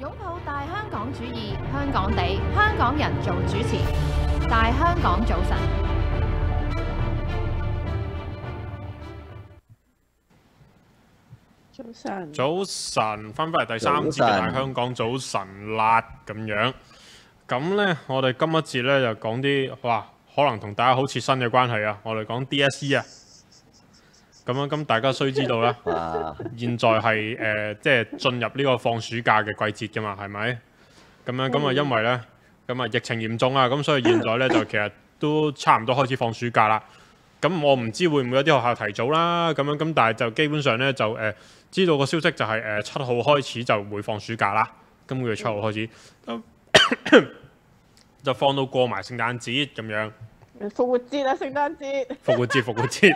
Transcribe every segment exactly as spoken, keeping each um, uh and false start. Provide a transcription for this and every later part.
擁抱大香港主義，香港地，香港人做主持，大香港早晨。 早晨， 早晨，翻返嚟第三節嘅大香港早晨啦，咁樣。咁咧，我哋今一節咧就講啲哇，可能同大家好切身嘅關係啊。我哋講 D S E 啊。咁樣，咁大家須知道啦，現在係誒、呃、即係進入呢個放暑假嘅季節㗎嘛，係咪？咁樣咁啊，因為咧咁啊疫情嚴重啊，咁所以現在咧就其實都差唔多開始放暑假啦。咁我唔知會唔會有啲學校提早啦，咁樣咁，但係就基本上咧就誒、呃、知道個消息就係誒七號開始就會放暑假啦，今個月七號開始，嗯、就放到過埋聖誕節咁樣。 復活節啊，聖誕節。 復活節，復活節。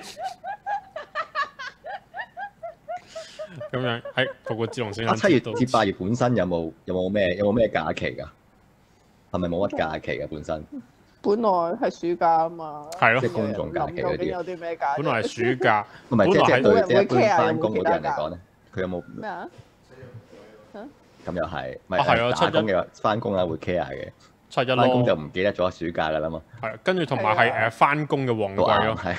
咁樣喺復活節同聖誕節。 七月至八月本身有冇有冇咩有冇咩假期㗎？係咪冇乜假期㗎本身？ 本來係暑假啊嘛。 係咯。 即係公眾假期嗰啲。 有啲咩假？ 本來係暑假。 唔係即係對即係一般翻工嗰啲人嚟講咧，佢有冇咩啊？ 咁又係，咪係啊， 打工嘅翻工啊會 care 嘅。 七一咯。 翻工就唔記得咗暑假㗎啦嘛。 係，跟住同埋係誒翻工嘅旺季咯。 係。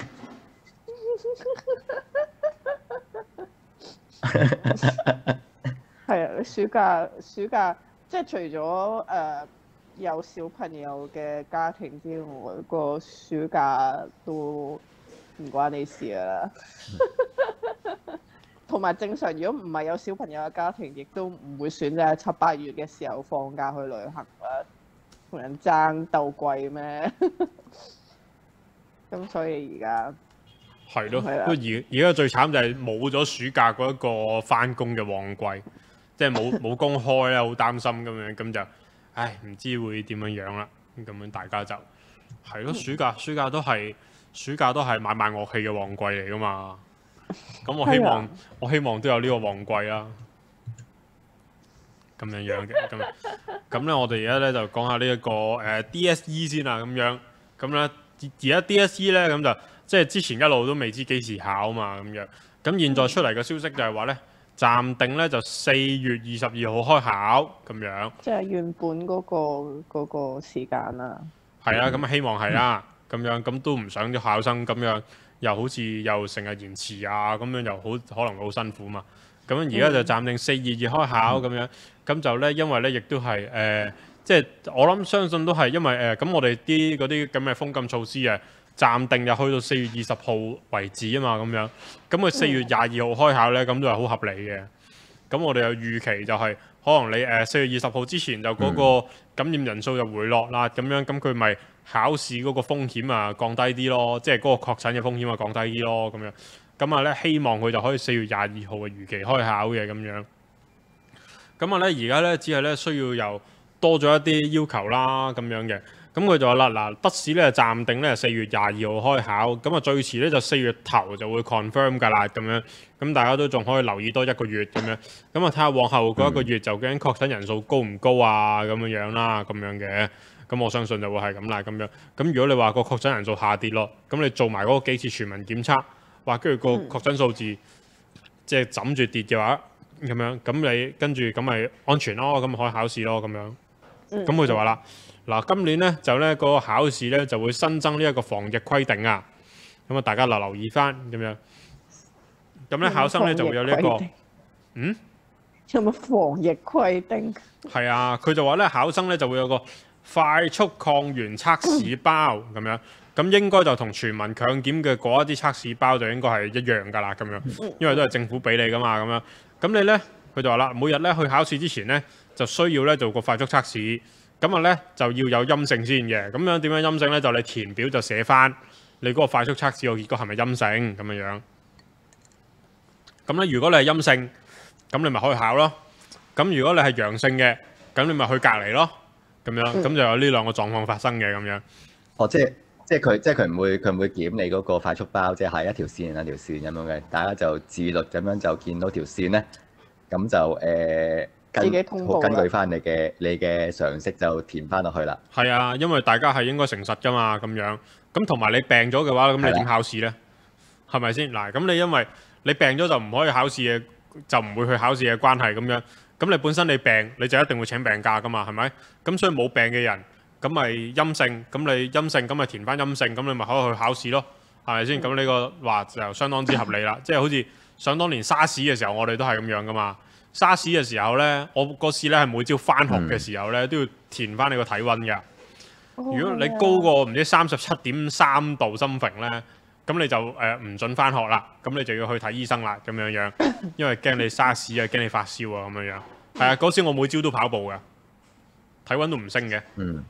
係啊，暑假暑假即係除咗誒、呃、有小朋友嘅家庭之外，個暑假都唔關你事㗎啦。同埋正常，如果唔係有小朋友嘅家庭，亦都唔會選擇喺七八月嘅時候放假去旅行啦。同人爭鬥貴咩？咁所以而家。 係咯，而而家最慘就係冇咗暑假嗰一個翻工嘅旺季，即係冇冇工開咧，好擔心咁樣，咁就唉唔知會點樣樣啦。咁樣大家就係咯，暑假暑假都係暑假都係買賣樂器嘅旺季嚟噶嘛。咁我希望我希望都有呢個旺季啦。咁樣樣嘅咁咁咧，我哋而家咧就講下呢、這、一個誒、呃、D S E 先啦，咁樣咁咧而家 D S E 咧咁就。即係之前一路都未知幾時考嘛咁樣，咁現在出嚟嘅消息就係話咧，暫定咧就四月二十二號開考咁樣。 即係原本嗰、嗰個嗰、嗰個時間啦。 係啊，咁希望係啦，咁樣咁都唔想啲考生咁樣，又好似又成日延遲啊，咁樣又好可能會好辛苦嘛。咁而家就暫定四月二開考咁樣，咁就咧因為咧亦都係誒、呃，即係我諗相信都係因為誒，咁、呃、我哋啲嗰啲咁嘅封禁措施啊。暫定就去到四月二十號為止啊嘛，咁樣，咁佢四月廿二號開考呢，咁都係好合理嘅。咁我哋又預期就係、是、可能你誒四月二十號之前就嗰個感染人數就回落啦，咁樣咁佢咪考試嗰個風險啊降低啲咯，即係嗰個確診嘅風險啊降低啲咯，咁樣。咁啊咧希望佢就可以四月廿二號嘅如期開考嘅咁樣。咁啊咧而家咧只係咧需要又多咗一啲要求啦，咁樣嘅。咁佢就話啦，嗱，筆試咧暫定咧四月廿二號開考，咁啊最遲咧就四月頭就會 confirm 㗎啦，咁樣，咁大家都仲可以留意多一個月咁樣，咁啊睇下往後嗰一個月究竟確診人數高唔高啊，咁樣樣啦，咁樣嘅，咁我相信就會係咁啦，咁樣，咁如果你話個確診人數下跌咯，咁你做埋嗰個幾次全民檢測，話跟住個確診數字即係枕住跌嘅話，咁樣，咁你跟住咁咪安全咯，咁咪可以考試咯，咁樣，咁佢就話啦。嗱，今年咧就咧嗰個考試咧就會新增呢一個防疫規定啊，咁啊大家留留意翻咁樣。咁咧考生咧就會有呢、這、一個，嗯？ 有冇防疫規定？ 係啊，佢就話咧考生咧就會有個快速抗原測試包咁樣，咁應該就同全民強檢嘅嗰一啲測試包就應該係一樣㗎啦，咁樣，因為都係政府俾你㗎嘛，咁樣。咁你咧佢就話啦，每日咧去考試之前咧就需要咧做個快速測試。咁啊咧就要有陰性先嘅，咁樣點樣陰性咧？就你填表就寫翻你嗰個快速測試個結果係咪陰性咁樣樣。咁咧如果你係陰性，咁你咪可以考咯。咁如果你係陽性嘅，咁你咪去隔離咯。咁樣咁、嗯、就有呢兩個狀況發生嘅咁樣。 哦，即係即係佢即係佢唔會佢唔會檢你嗰個快速包，即係係一條線一條線咁樣嘅，大家就自律咁樣就見到條線咧，咁就誒。呃自己通報根據翻你嘅你嘅常識就填翻落去啦。 係啊，因為大家係應該誠實噶嘛，咁樣。咁同埋你病咗嘅話，咁你點考試呢？係咪先？嗱，咁你因為你病咗就唔可以考試嘅，就唔會去考試嘅關係咁樣。 咁你本身你病你就一定會請病假噶嘛，係咪？咁所以冇病嘅人，咁咪陰性，咁你陰性咁咪填翻陰性，咁你咪可以去考試咯，係咪先？咁呢、嗯、個話就相當之合理啦，即係好似想當年沙士嘅時候，我哋都係咁樣噶嘛。沙士嘅時候呢，我嗰時呢係每朝翻學嘅時候呢，嗯、都要填翻你個體温㗎。哦、如果你高過唔知三十七點三度心平呢，咁你就誒唔、呃、準翻學啦，咁你就要去睇醫生啦，咁樣樣，因為驚你沙士啊，驚你發燒啊，咁樣樣。係啊，嗰時我每朝都跑步㗎，體温都唔升嘅。嗯。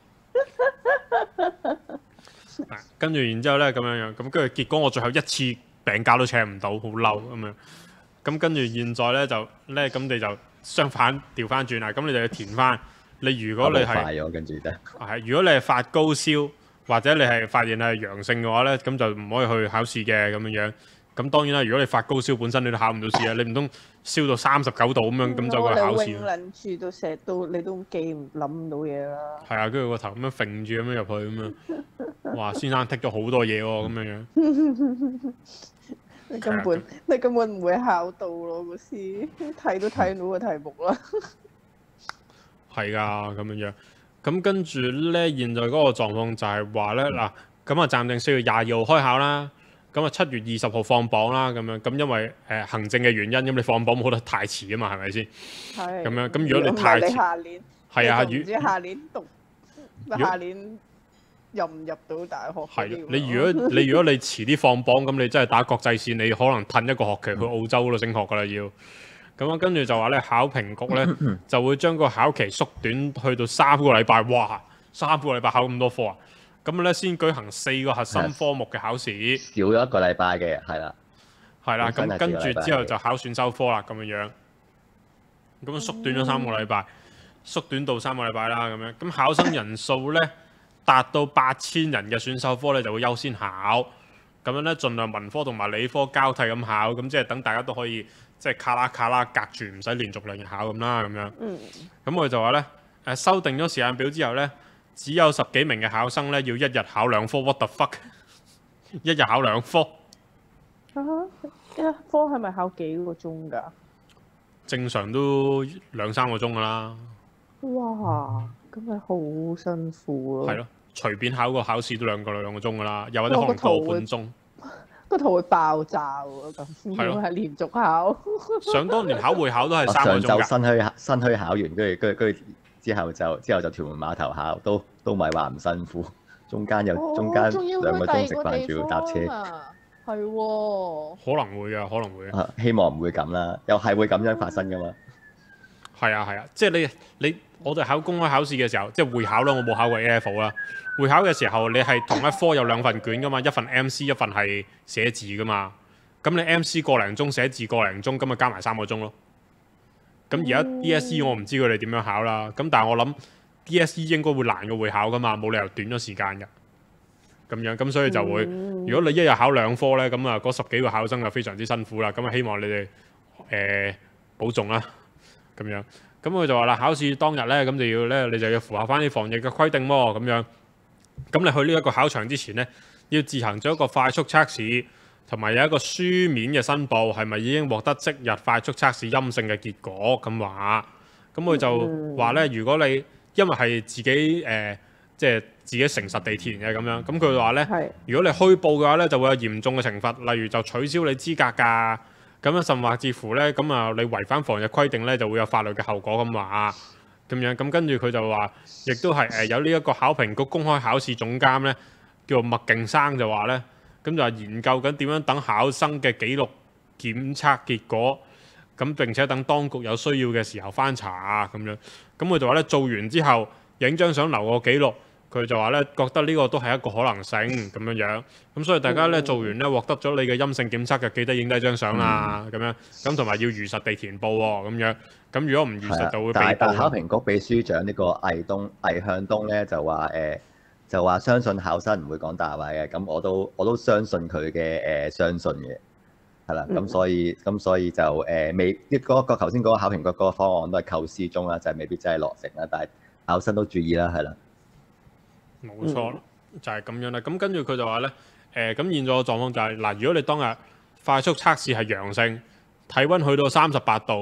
跟住然之後呢，咁樣樣，咁跟住結果我最後一次病假都請唔到，好嬲咁樣。咁跟住現在呢，就呢，咁你就相反調翻轉啦，咁你就要填翻。你如果你係跟住係，如果你係發高燒或者你係發現係陽性嘅話呢，咁就唔可以去考試嘅咁樣樣。咁當然啦，如果你發高燒本身你都考唔到試啊，你唔通燒到三十九度咁樣咁、嗯、就去考試？ 我諗住到成日都你都記唔諗唔到嘢啦。係啊，跟住個頭咁樣揈住咁樣入去咁樣，哇！先生剔咗好多嘢喎，咁樣樣。 你根本、啊、你根本唔會考到咯，嗰時睇都睇到個題目啦。 係㗎，咁樣樣。咁跟住咧，現在嗰個狀況就係話咧，嗱，咁啊暫定四月廿二號開考啦。咁啊七月二十號放榜啦，咁樣。咁因為誒、呃、行政嘅原因，咁你放榜冇得太遲啊嘛，係咪先？係。咁樣，咁如果你太遲， 你下年係啊，唔知下年讀，下年入唔入到大學？ 係。你如果你如果你遲啲放榜，咁你真係打國際線，你可能褪一個學期去澳洲嗰度升學㗎啦要。咁啊，跟住就話咧，考評局咧就會將個考期縮短去到三個禮拜。哇！三個禮拜考咁多科啊！咁咧先舉行四個核心科目嘅考試， 少咗一個禮拜嘅，係啦， 係啦。咁跟住之後就考選修科啦，咁樣樣。咁縮短咗三個禮拜，縮短到三個禮拜啦，咁樣。咁考生人數咧達到八千人嘅選修科咧就會優先考。咁樣咧，盡量文科同埋理科交替咁考，咁即係等大家都可以。即係卡啦卡啦隔住，唔使連續兩日考咁啦，咁樣。嗯。咁我就話咧，誒修訂咗時間表之後咧，只有十幾名嘅考生咧要一日考兩科。What the fuck？ 一日考兩科。 啊！一科係咪考幾個鐘㗎？ 正常都兩三個鐘㗎啦。 哇！咁咪好辛苦咯。 係咯，隨便考個考試都兩個兩個鐘㗎啦，又或者可能個半鐘。 個圖會爆炸喎，咁要係連續考。 想當年考會考都係三個鐘㗎。 上晝新墟新墟考完，跟住跟住跟住之後就之後就屯門碼頭考，都都咪話唔辛苦。中間有、哦、中間兩個鐘食飯，仲要搭車。 係喎。 可能會啊，可能會啊。 希望唔會咁啦，又係會咁樣發生㗎嘛。 係啊係啊，即係你你我哋考公開考試嘅時候，即係會考啦，我冇考過 A F 啦。會考嘅時候，你係同一科有兩份卷噶嘛，一份 M C， 一份係寫字噶嘛。咁你 M C 個零鐘，寫字個零鐘，咁咪加埋三個鐘咯。咁而家 D S E 我唔知佢哋點樣考啦。咁但係我諗 D S E 應該會難過會考噶嘛，冇理由短咗時間㗎。咁樣咁所以就會，如果你一日考兩科咧，咁啊嗰十幾個考生就非常之辛苦啦。咁啊希望你哋誒、呃、保重啦。咁樣，咁佢就話啦，考試當日咧，咁就要咧，你就要符合翻啲防疫嘅規定喎。咁樣。咁你去呢一個考場之前呢，要自行做一個快速測試，同埋有一個書面嘅申報，係咪已經獲得即日快速測試陰性嘅結果咁話。咁佢就話呢，如果你因為係自己誒、呃，即係自己誠實地填嘅咁樣，咁佢話呢，如果你虛報嘅話呢，就會有嚴重嘅懲罰，例如就取消你資格㗎。咁樣甚或至乎呢，咁啊你違反防疫規定呢，就會有法律嘅後果咁話。咁樣咁跟住佢就話，亦都係誒有呢一個考評局公開考試總監咧，叫麥勁生就話咧，咁就係研究緊點樣等考生嘅記錄檢測結果，咁並且等當局有需要嘅時候翻查啊咁樣。咁佢就話咧，做完之後影張相留個記錄，佢就話咧覺得呢個都係一個可能性咁樣樣。咁所以大家咧做完咧獲得咗你嘅陰性檢測，就記得影低張相啦咁樣。咁同埋要如實地填報喎咁樣。咁如果唔如實就會被捕。 但係考評局秘書長呢個魏東魏向東咧就話誒、呃、就話相信考生唔會講大話嘅，咁我都我都相信佢嘅誒相信嘅，係啦，咁、嗯、所以咁所以就誒、呃、未啲嗰個頭先嗰個考評局嗰個方案都係構思中啦，就係、是、未必真係落成啦，但係考生都注意啦，係啦。 冇錯，嗯、就係咁樣啦。咁跟住佢就話咧誒，咁、呃、現在嘅狀況就係、是、嗱，如果你當日快速測試係陽性，體温去到三十八度。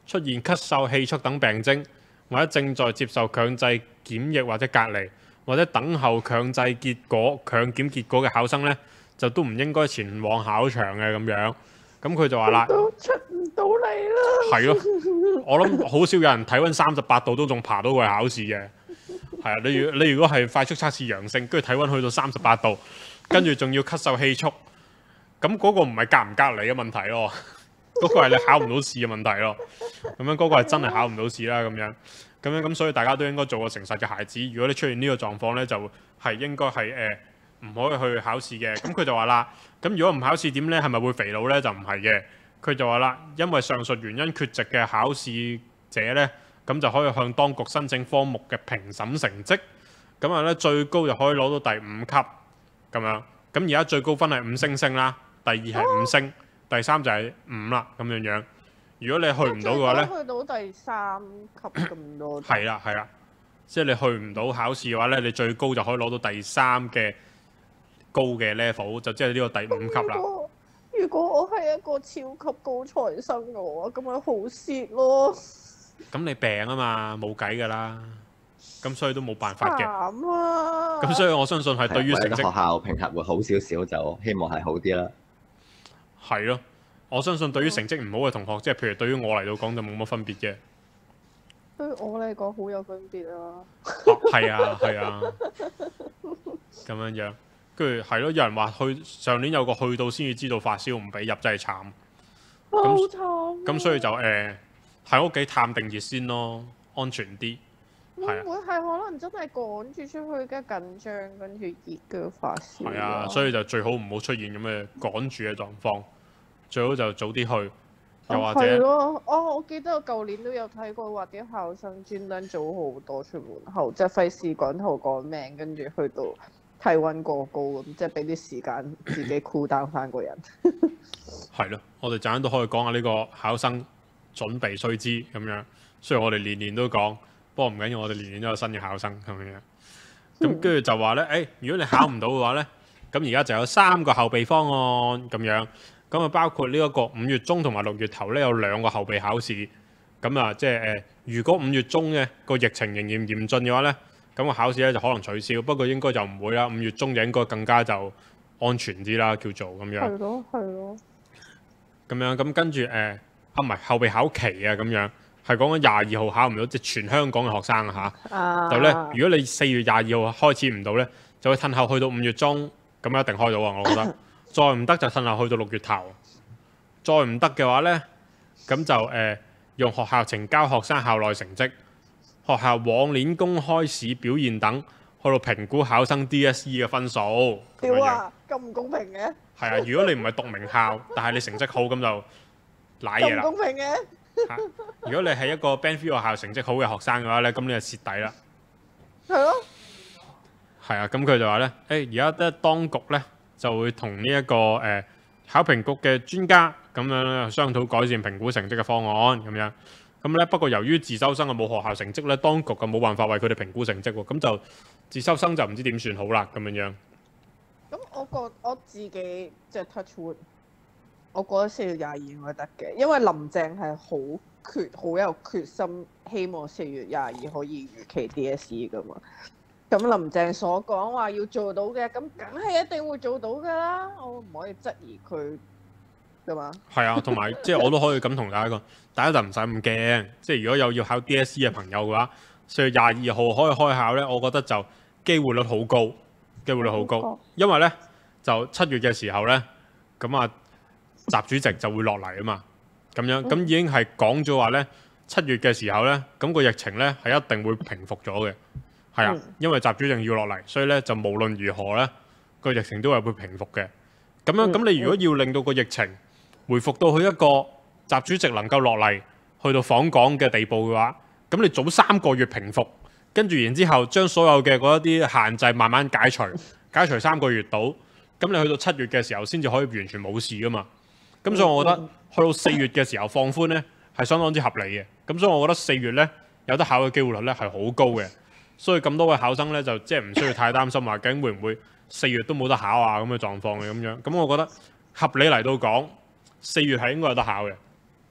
出現咳嗽、氣促等病徵，或者正在接受強制檢疫或者隔離，或者等候強制結果、強檢結果嘅考生呢，就都唔應該前往考場嘅咁樣。咁佢就話啦， 都出唔到嚟啦。 係咯，我諗好少有人體温三十八度都仲爬到過去考試嘅。係啊，你如你如果係快速測試陽性，跟住體温去到三十八度，跟住仲要咳嗽氣促，咁嗰個唔係隔唔隔離嘅問題咯，嗰個係你考唔到試嘅問題咯。咁樣嗰個係真係考唔到試啦。咁樣咁樣咁，所以大家都應該做個誠實嘅孩子。如果你出現呢個狀況呢，就係應該係誒唔可以去考試嘅。咁佢就話啦，咁如果唔考試點呢？係咪會肥佬呢？就唔係嘅。佢就話啦，因為上述原因缺席嘅考試者呢，咁就可以向當局申請科目嘅評審成績，咁啊咧最高就可以攞到第五級咁樣。咁而家最高分係五星星啦，第二係五星，第三就係五啦咁樣樣。如果你去唔到嘅話咧， 去到第三級咁多。 係啦係啦，即係你去唔到考試嘅話咧，你最高就可以攞到第三嘅高嘅 level，就即係呢個第五級啦。 如果我係一個超級高材生嘅話，咁咪好蝕咯。 咁你病啊嘛，冇計㗎啦，咁所以都冇辦法嘅。 慘啊！ 咁所以我相信係對於成績學校評核會好少少，就希望係好啲啦。 係咯，我相信對於成績唔好嘅同學，即係譬如對於我嚟到講就冇乜分別嘅。 對於我嚟講好有分別啊！ 係啊係啊，咁樣樣，跟住係咯，有人話去上年有個去到先至知道發燒唔俾入，真係慘。 好慘。 咁所以就誒喺屋企探定熱先咯，安全啲。 會唔會係可能真係趕住出去嘅緊張，跟住熱嘅發燒？ 係啊，所以就最好唔好出現咁嘅趕住嘅狀況，最好就早啲去，又或者係咯。哦，我記得我舊年都有睇過話啲考生專登早好多出門口，即係費事趕頭趕命，跟住去到體温過高咁，即係俾啲時間自己 cool down 翻個人。 係咯，我哋陣間都可以講下呢個考生準備須知咁樣。雖然我哋年年都講，不過唔緊要，我哋年年都有新嘅考生咁樣。咁跟住就話咧，誒、哎，如果你考唔到嘅話咧，咁而家就有三個後備方案咁樣。咁啊，包括呢一個五月中同埋六月頭咧有兩個後備考試。咁啊，即係誒，如果五月中嘅個疫情仍然嚴峻嘅話咧，咁個考試咧就可能取消。不過應該就唔會啦。五月中就應該更加就安全啲啦，叫做咁樣。 係咯，係咯。 咁樣咁跟住誒，啊唔係後備考期啊，咁樣係講緊廿二號考唔到，即係全香港嘅學生啊嚇。 啊就咧，如果你四月廿二號開始唔到咧，就會褪後去到五月中，咁一定開到啊！我覺得，再唔得就褪後去到六月頭，再唔得嘅話咧，咁就誒、呃、用學校呈交學生校內成績、學校往年公開試表現等，去到評估考生 D S E 嘅分數。咁屌啊！咁唔公平嘅。 係啊，如果你唔係讀名校，但係你成績好，咁就賴嘢啦。 咁公平嘅。 如果你係一個 Band three 學校成績好嘅學生嘅話咧，咁你就蝕底啦。 係咯。 係啊，咁佢就話咧，誒而家咧當局咧就會同呢一個誒、呃、考評局嘅專家咁樣咧商討改善評估成績嘅方案咁樣。咁咧不過由於自修生嘅冇學校成績咧，當局就冇辦法為佢哋評估成績喎。咁就自修生就唔知點算好啦咁樣樣。 咁我覺我自己即係 touch wood，我覺得四月廿二應該得嘅，因為林鄭係好決好有決心，希望四月廿二可以預期 D S E 噶嘛。咁林鄭所講話要做到嘅，咁梗係一定會做到噶啦，我唔可以質疑佢噶嘛。 係啊，同埋即係我都可以咁同大家講，大家就唔使咁驚。即係如果有要考 D S E 嘅朋友嘅話，四月廿二號可以開考咧，我覺得就機會率好高。機會率好高，因為咧就七月嘅時候咧，咁啊習主席就會落嚟啊嘛，咁樣咁已經係講咗話咧，七月嘅時候咧，咁個疫情咧係一定會平復咗嘅，係啊，因為習主席要落嚟，所以咧就無論如何咧個疫情都係會平復嘅。咁樣咁你如果要令到個疫情回復到去一個習主席能夠落嚟去到訪港嘅地步嘅話，咁你早三個月平復。跟住然之後，將所有嘅嗰一啲限制慢慢解除，解除三個月到，咁你去到七月嘅時候，先至可以完全冇事噶嘛。咁所以我覺得去到四月嘅時候放寬呢係相當之合理嘅。咁所以我覺得四月呢有得考嘅機會率呢係好高嘅。所以咁多位考生呢，就即係唔需要太擔心話究竟會唔會四月都冇得考啊咁嘅狀況嘅咁樣。咁我覺得合理嚟到講，四月係應該有得考嘅。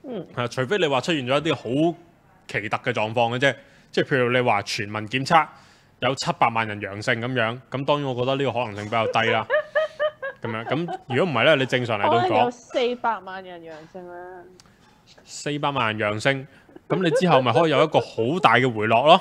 嗯， 係除非你話出現咗一啲好奇特嘅狀況嘅啫，即係譬如你話全民檢測有七百萬人陽性咁樣，咁當然我覺得呢個可能性比較低啦。咁樣咁如果唔係咧，你正常嚟到可能有講四百萬人陽性啦。 四百萬人陽性，咁你之後咪可以有一個好大嘅回落咯，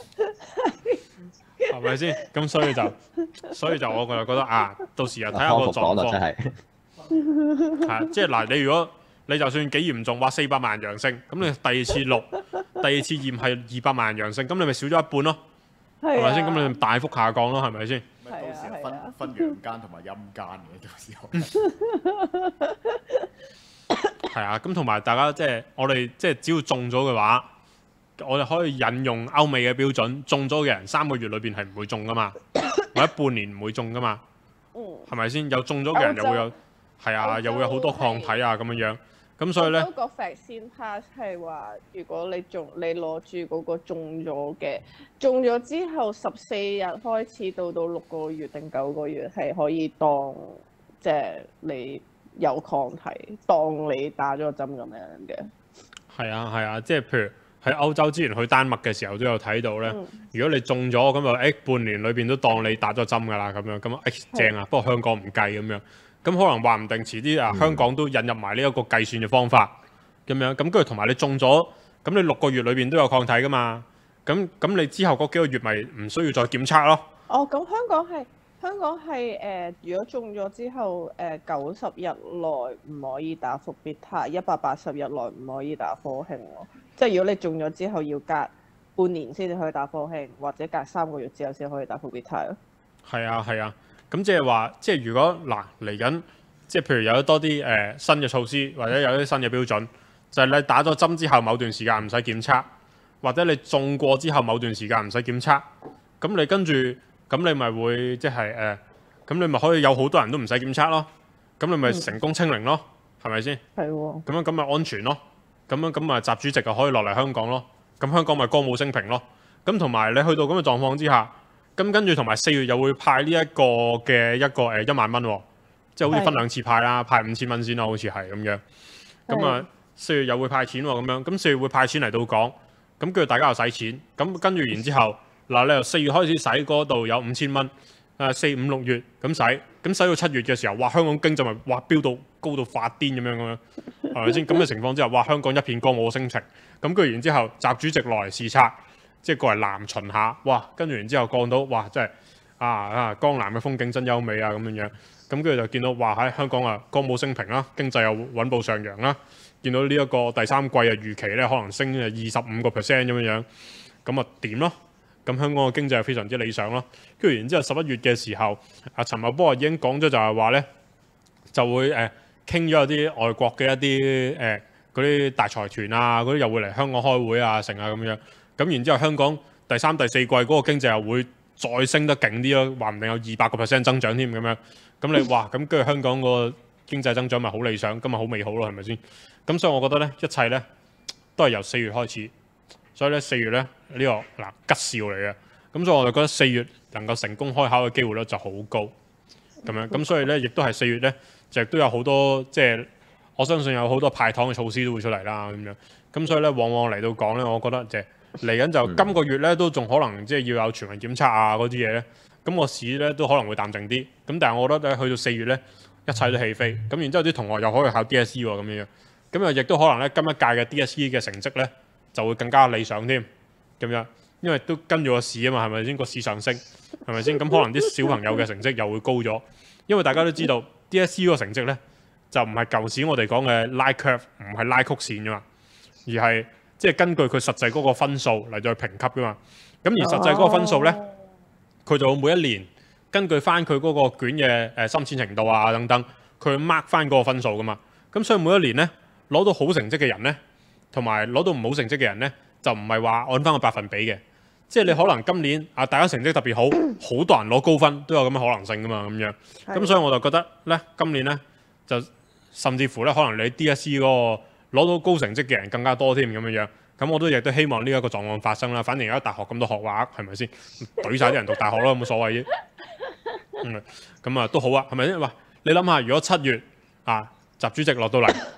係咪先？咁所以就所以就我就覺得啊，到時又睇下個狀況。 真係係即係嗱，你如果你就算幾嚴重，話四百萬人陽性，咁你第二次錄、第二次驗係二百萬人陽性，咁你咪少咗一半咯，係咪先？咁你咪大幅下降咯，係咪先？ 咪到時候分分陽間同埋陰間嘅，到時候。 係啊，咁同埋大家即係我哋即係只要中咗嘅話，我哋可以引用歐美嘅標準，中咗嘅人三個月裏邊係唔會中噶嘛，或者半年唔會中噶嘛，係咪先？有中咗嘅人又會有係啊，又會有好多抗體啊咁樣樣，咁所以咧， 嗰個 vaccine pass 係話，如果你中你攞住嗰個中咗嘅，中咗之後十四日開始到到六個月定九個月係可以當即係你有抗體，當你打咗針咁樣嘅。 係啊係啊，即係譬如喺歐洲之前去丹麥嘅時候都有睇到咧， 嗯、 如果你中咗咁就誒半年裏邊都當你打咗針㗎啦咁樣，咁誒正啊，不過香港唔計咁樣。咁可能話唔定遲啲啊，香港都引入埋呢一個計算嘅方法咁樣，咁跟住同埋你中咗，咁你六個月裏邊都有抗體噶嘛，咁咁你之後嗰幾個月咪唔需要再檢測咯。 哦，咁香港係香港係誒、呃，如果中咗之後誒九十日內唔可以打復必泰，一百八十日內唔可以打科興喎。即係如果你中咗之後要隔半年先至可以打科興，或者隔三個月之後先可以打復必泰咯。 係啊係啊。咁即係話，即係如果嗱嚟緊，即係譬如有多啲誒、呃、新嘅措施，或者有啲新嘅標準，就係、是、你打咗針之後某段時間唔使檢測，或者你中過之後某段時間唔使檢測，咁你跟住咁你咪會即係誒，咁、呃、你咪可以有好多人都唔使檢測咯，咁你咪成功清零咯，係咪先？係喎。咁樣咁咪安全咯，咁樣咁咪習主席就可以落嚟香港咯，咁香港咪歌舞升平咯，咁同埋你去到咁嘅狀況之下。咁跟住同埋四月又會派呢一個嘅一個誒一萬蚊喎，即係好似分兩次派啦，派五千蚊先啦，好似係咁樣。咁啊四月又會派錢喎，咁樣咁四月會派錢嚟到講，咁跟住大家又使錢，咁跟住然之後嗱你由四月開始使嗰度有五千蚊，誒四五六月咁使，咁使到七月嘅時候，哇香港經濟咪哇飆到高到發癲咁樣咁樣，係咪先？咁嘅情況之下，哇香港一片歌舞升平，咁跟住然之後習主席落嚟視察。即係過嚟南巡下，哇！跟住然之後降到，哇！真係啊啊，江南嘅風景真優美啊咁樣樣。咁跟住就見到，哇！喺香港啊，歌舞升平啦，經濟又穩步上揚啦。見到呢一個第三季啊，預期咧可能升誒二十五個 percent 咁樣樣，咁啊點咯？咁香港嘅經濟係非常之理想咯。跟住然之後十一月嘅時候，阿陳茂波已經講咗就係話咧，就會誒傾咗有啲外國嘅一啲誒嗰啲大財團啊，嗰啲又會嚟香港開會啊，成啊咁樣。咁然之後，香港第三、第四季嗰個經濟又會再升得勁啲咯，話唔定有二百個 percent 增長添咁樣。咁你哇，咁跟住香港個經濟增長咪好理想，咁咪好美好咯，係咪先？咁所以我覺得咧，一切咧都係由四月開始。所以咧，四月咧呢、呢個嗱吉兆嚟嘅。咁所以我就覺得四月能夠成功開考嘅機會率就好高。咁樣咁所以咧，亦都係四月咧，就亦都有好多即係我相信有好多派糖嘅措施都會出嚟啦。咁樣咁所以咧，往往嚟到講咧，我覺得即係。嚟緊就今個月咧，都仲可能即係要有全民檢測啊嗰啲嘢咧，咁個市咧都可能會淡靜啲。咁但係我覺得咧，去到四月咧，一切都起飛。咁然之後啲同學又可以考 D S E 喎，咁樣樣。咁又亦都可能咧，今一屆嘅 D S E 嘅成績咧就會更加理想添。咁樣，因為都跟住個市啊嘛，係咪先？個市上升，係咪先？咁可能啲小朋友嘅成績又會高咗。因為大家都知道 D S E 個成績咧，就唔係舊時我哋講嘅拉 curve，唔係拉曲線㗎嘛，而係即係根據佢實際嗰個分數嚟再評級噶嘛，咁而實際嗰個分數咧，佢就會每一年根據翻佢嗰個卷嘅誒深淺程度啊等等，佢 mark 翻嗰個分數噶嘛。咁所以每一年咧攞到好成績嘅人咧，同埋攞到唔好成績嘅人咧，就唔係話按翻個百分比嘅，即係你可能今年啊大家成績特別好，好多人攞高分都有咁嘅可能性噶嘛咁樣。咁所以我就覺得咧，今年咧就甚至乎咧，可能你 D S E 嗰個攞到高成績嘅人更加多添咁樣樣，咁我都亦都希望呢一個狀況發生啦。反正而家大學咁多學額，係咪先？懟晒啲人讀大學咯，冇所謂啫。咁、嗯、啊都好啊，係咪先？哇！你諗下，如果七月啊習主席落到嚟，哇！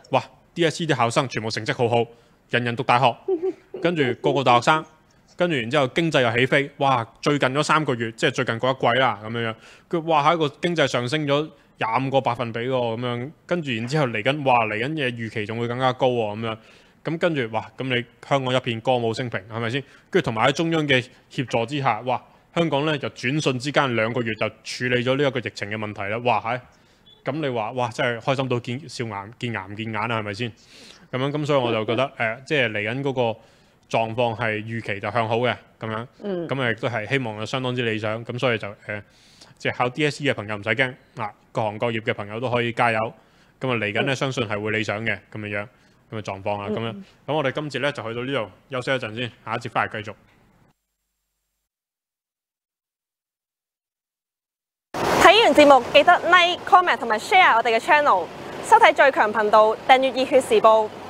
D S E 啲考生全部成績好好，人人讀大學，跟住個個大學生，跟住然之後經濟又起飛，哇！最近嗰三個月，即係最近嗰一季啦，咁樣樣，佢哇喺個經濟上升咗廿五個百分比喎，咁樣，跟住然之後嚟緊，哇嚟緊嘅預期仲會更加高喎，咁樣，咁跟住哇，咁你香港一片歌舞升平，係咪先？跟住同埋喺中央嘅協助之下，哇！香港咧就轉瞬之間兩個月就處理咗呢一個疫情嘅問題啦，哇係！咁你話哇真係開心到見笑顏見牙唔見眼啊，係咪先？咁樣咁所以我就覺得誒、呃，即係嚟緊嗰個狀況係預期就向好嘅咁樣，咁啊亦都係希望係相當之理想，咁所以就誒、呃，即係考 D S E 嘅朋友唔使驚，嗱各行各業嘅朋友都可以加油，咁啊嚟緊咧相信係會理想嘅咁樣樣咁嘅狀況啊，咁樣，咁我哋今節咧就去到呢度休息一陣先，下一節翻嚟繼續。 睇完節目記得 like、comment 同埋 share 我哋嘅 channel， 收睇最強頻道，訂閱熱血時報。